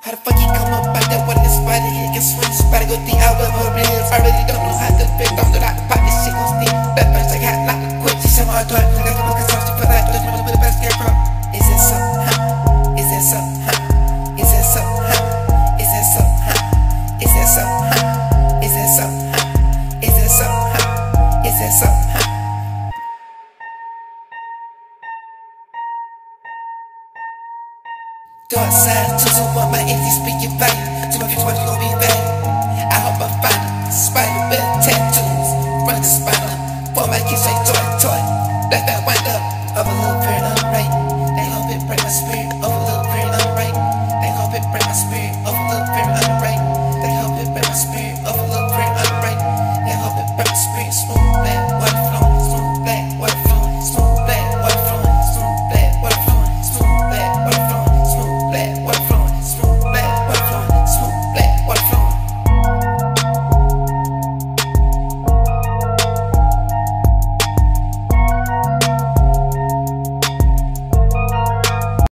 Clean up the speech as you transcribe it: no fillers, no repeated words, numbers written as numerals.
How the fuck he come up out that one in the spot and he can swing? Better go the hour of her reels. I really don't know how to fit. Don't know that pop this shit gon' steam. That bitch like hat, not quick. She said my thought. Nigga, come on, cause I'm for that. Don't know where the best came from. Is it so, huh? Is it so, huh? Is it so, huh? Is it so, huh? Is it so, huh? Is it so, huh? Is it so, huh? Is it so, huh? Dark side, 221, my energy speaking value. To my future, what you gon' be value? I hope I find it, spite.